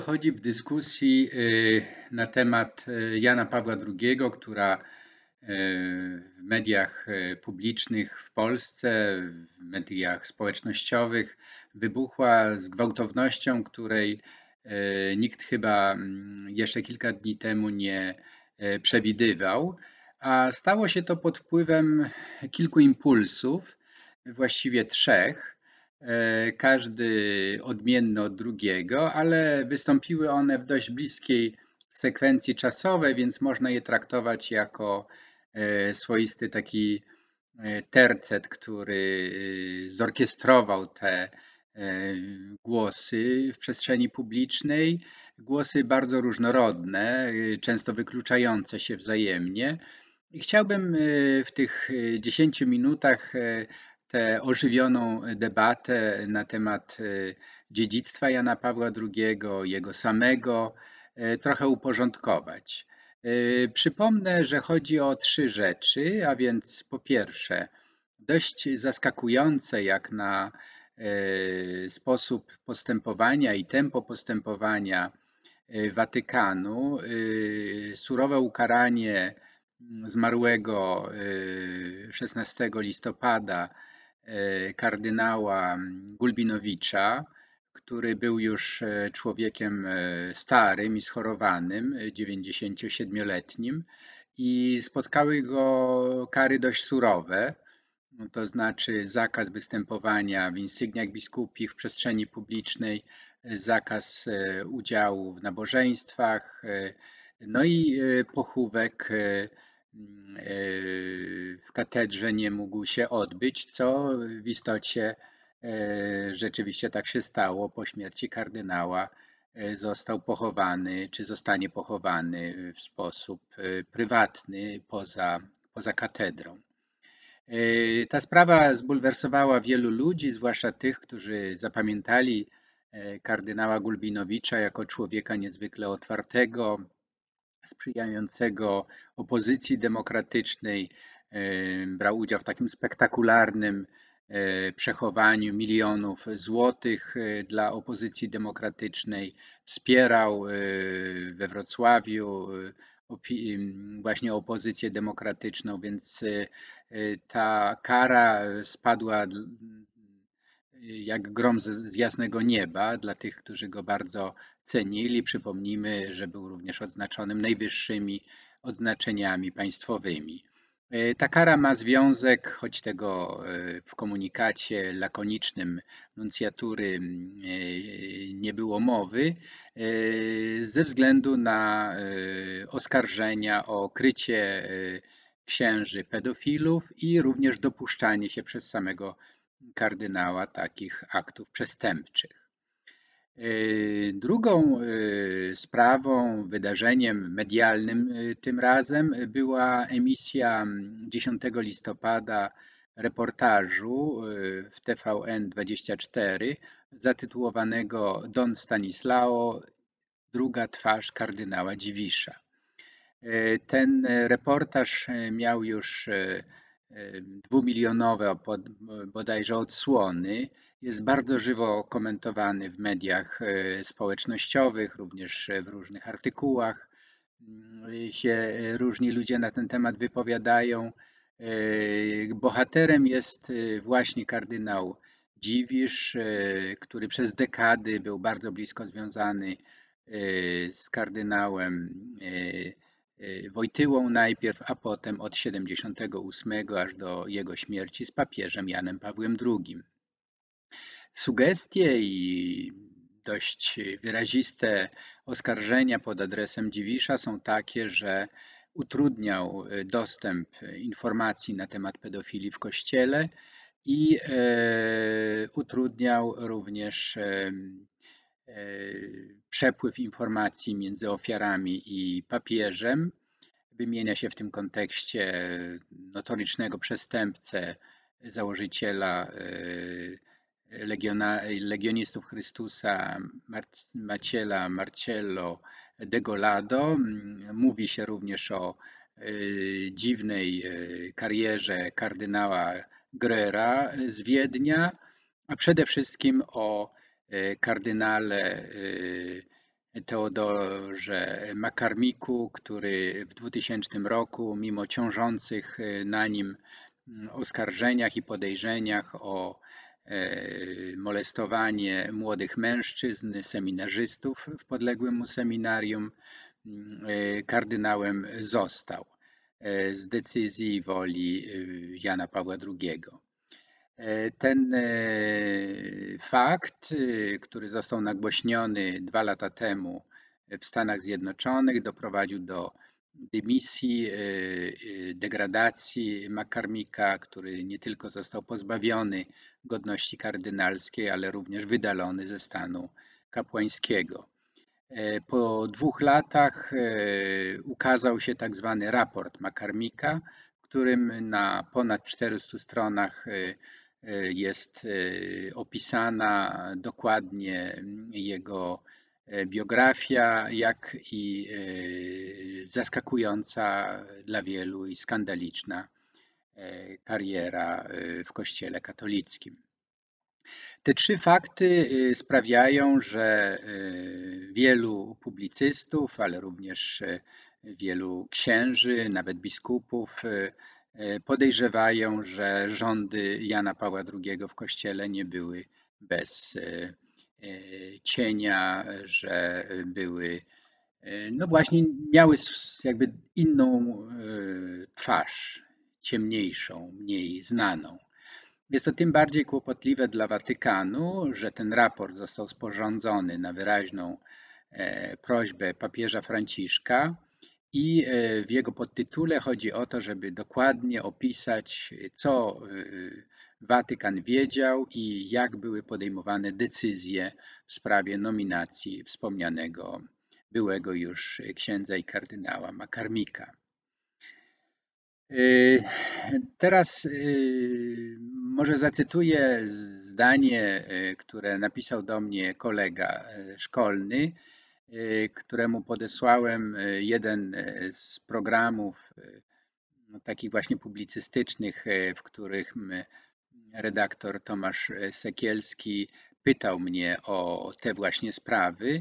dochodzi w dyskusji na temat Jana Pawła II, która w mediach publicznych w Polsce, w mediach społecznościowych wybuchła z gwałtownością, której nikt chyba jeszcze kilka dni temu nie przewidywał, a stało się to pod wpływem kilku impulsów, właściwie trzech. Każdy odmienny od drugiego, ale wystąpiły one w dość bliskiej sekwencji czasowej, więc można je traktować jako swoisty taki tercet, który zorkiestrował te głosy w przestrzeni publicznej. Głosy bardzo różnorodne, często wykluczające się wzajemnie. I chciałbym w tych 10 minutach tę ożywioną debatę na temat dziedzictwa Jana Pawła II, jego samego, trochę uporządkować. Przypomnę, że chodzi o trzy rzeczy, a więc po pierwsze, dość zaskakujące jak na sposób postępowania i tempo postępowania Watykanu, surowe ukaranie zmarłego 16 listopada kardynała Gulbinowicza, który był już człowiekiem starym i schorowanym, 97-letnim, i spotkały go kary dość surowe, to znaczy zakaz występowania w insygniach biskupich w przestrzeni publicznej, zakaz udziału w nabożeństwach, no i pochówek w katedrze nie mógł się odbyć, co w istocie rzeczywiście tak się stało. Po śmierci kardynała został pochowany, czy zostanie pochowany w sposób prywatny poza katedrą. Ta sprawa zbulwersowała wielu ludzi, zwłaszcza tych, którzy zapamiętali kardynała Gulbinowicza jako człowieka niezwykle otwartego, sprzyjającego opozycji demokratycznej. Brał udział w takim spektakularnym przechowaniu milionów złotych dla opozycji demokratycznej. Wspierał we Wrocławiu właśnie opozycję demokratyczną, więc ta kara spadła jak grom z jasnego nieba dla tych, którzy go bardzo cenili. Przypomnijmy, że był również odznaczonym najwyższymi odznaczeniami państwowymi. Ta kara ma związek, choć tego w komunikacie lakonicznym nuncjatury nie było mowy, ze względu na oskarżenia o krycie księży pedofilów i również dopuszczanie się przez samego kardynała takich aktów przestępczych. Drugą sprawą, wydarzeniem medialnym tym razem była emisja 10 listopada reportażu w TVN24 zatytułowanego Don Stanislao, druga twarz kardynała Dziwisza. Ten reportaż miał już 2-milionowe bodajże odsłony. Jest bardzo żywo komentowany w mediach społecznościowych, również w różnych artykułach się różni ludzie na ten temat wypowiadają. Bohaterem jest właśnie kardynał Dziwisz, który przez dekady był bardzo blisko związany z kardynałem Wojtyłą najpierw, a potem od 78 aż do jego śmierci z papieżem Janem Pawłem II. Sugestie i dość wyraziste oskarżenia pod adresem Dziwisza są takie, że utrudniał dostęp informacji na temat pedofilii w Kościele i utrudniał również przepływ informacji między ofiarami i papieżem. Wymienia się w tym kontekście notorycznego przestępcę, założyciela Legionistów Chrystusa Maciela Marcello Degolado. Mówi się również o dziwnej karierze kardynała Grera z Wiednia, a przede wszystkim o kardynale Teodorze Makarmiku, który w 2000 roku, mimo ciążących na nim oskarżeniach i podejrzeniach o molestowanie młodych mężczyzn, seminarzystów w podległym mu seminarium, kardynałem został z decyzji i woli Jana Pawła II. Ten fakt, który został nagłośniony 2 lata temu w Stanach Zjednoczonych, doprowadził do dymisji, degradacji Makarmika, który nie tylko został pozbawiony godności kardynalskiej, ale również wydalony ze stanu kapłańskiego. Po 2 latach ukazał się tak zwany raport Makarmika, w którym na ponad 400 stronach jest opisana dokładnie jego biografia, jak i zaskakująca dla wielu i skandaliczna kariera w Kościele katolickim. Te 3 fakty sprawiają, że wielu publicystów, ale również wielu księży, nawet biskupów podejrzewają, że rządy Jana Pawła II w Kościele nie były bez cienia, że były, no właśnie miały jakby inną twarz, ciemniejszą, mniej znaną. Jest to tym bardziej kłopotliwe dla Watykanu, że ten raport został sporządzony na wyraźną prośbę papieża Franciszka i w jego podtytule chodzi o to, żeby dokładnie opisać, co Watykan wiedział i jak były podejmowane decyzje w sprawie nominacji wspomnianego byłego już księdza i kardynała Makarmika. Teraz może zacytuję zdanie, które napisał do mnie kolega szkolny, któremu podesłałem jeden z programów takich właśnie publicystycznych, w których redaktor Tomasz Sekielski pytał mnie o te właśnie sprawy.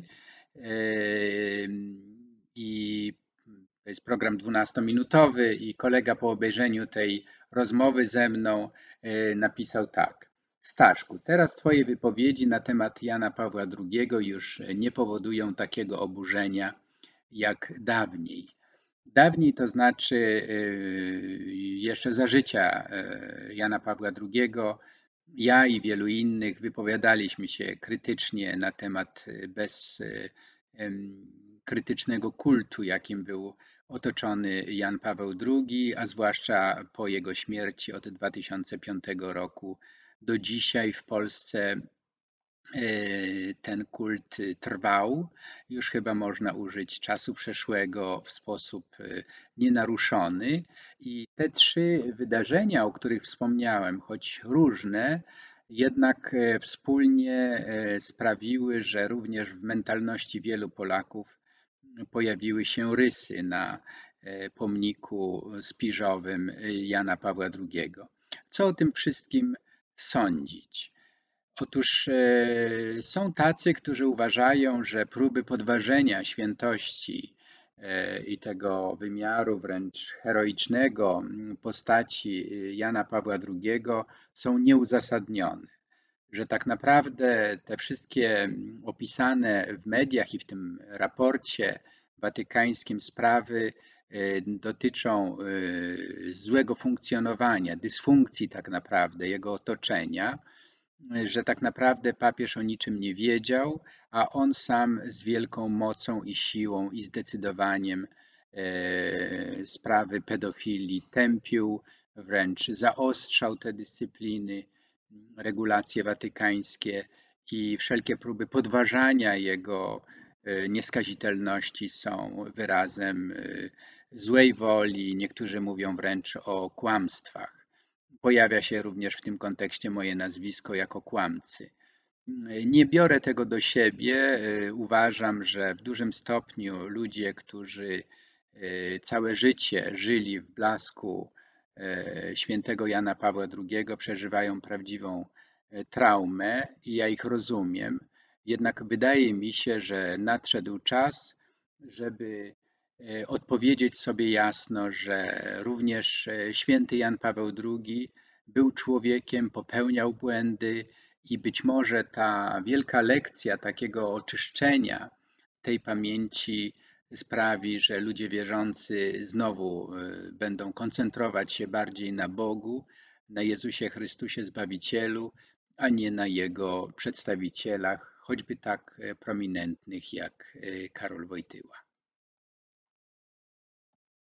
I to jest program 12-minutowy i kolega po obejrzeniu tej rozmowy ze mną napisał tak. Staszku, teraz twoje wypowiedzi na temat Jana Pawła II już nie powodują takiego oburzenia jak dawniej. Dawniej to znaczy jeszcze za życia Jana Pawła II ja i wielu innych wypowiadaliśmy się krytycznie na temat krytycznego kultu, jakim był otoczony Jan Paweł II, a zwłaszcza po jego śmierci od 2005 roku do dzisiaj w Polsce ten kult trwał. Już chyba można użyć czasu przeszłego w sposób nienaruszony. I te 3 wydarzenia, o których wspomniałem, choć różne, jednak wspólnie sprawiły, że również w mentalności wielu Polaków pojawiły się rysy na pomniku spiżowym Jana Pawła II. Co o tym wszystkim sądzić? Otóż są tacy, którzy uważają, że próby podważenia świętości i tego wymiaru wręcz heroicznego postaci Jana Pawła II są nieuzasadnione. Że tak naprawdę te wszystkie opisane w mediach i w tym raporcie watykańskim sprawy dotyczą złego funkcjonowania, dysfunkcji tak naprawdę jego otoczenia, że tak naprawdę papież o niczym nie wiedział, a on sam z wielką mocą i siłą i zdecydowaniem sprawy pedofilii tępił, wręcz zaostrzał te dyscypliny, regulacje watykańskie i wszelkie próby podważania jego nieskazitelności są wyrazem złej woli, niektórzy mówią wręcz o kłamstwach. Pojawia się również w tym kontekście moje nazwisko jako kłamcy. Nie biorę tego do siebie. Uważam, że w dużym stopniu ludzie, którzy całe życie żyli w blasku świętego Jana Pawła II, przeżywają prawdziwą traumę i ja ich rozumiem. Jednak wydaje mi się, że nadszedł czas, żeby odpowiedzieć sobie jasno, że również święty Jan Paweł II był człowiekiem, popełniał błędy i być może ta wielka lekcja takiego oczyszczenia tej pamięci sprawi, że ludzie wierzący znowu będą koncentrować się bardziej na Bogu, na Jezusie Chrystusie Zbawicielu, a nie na Jego przedstawicielach, choćby tak prominentnych jak Karol Wojtyła.